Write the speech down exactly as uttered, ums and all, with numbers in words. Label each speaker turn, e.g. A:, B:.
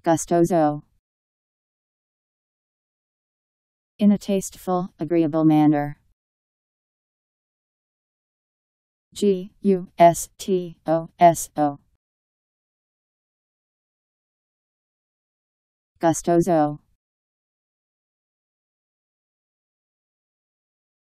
A: Gustoso. In a tasteful, agreeable manner. G U S T O S O. Gustoso.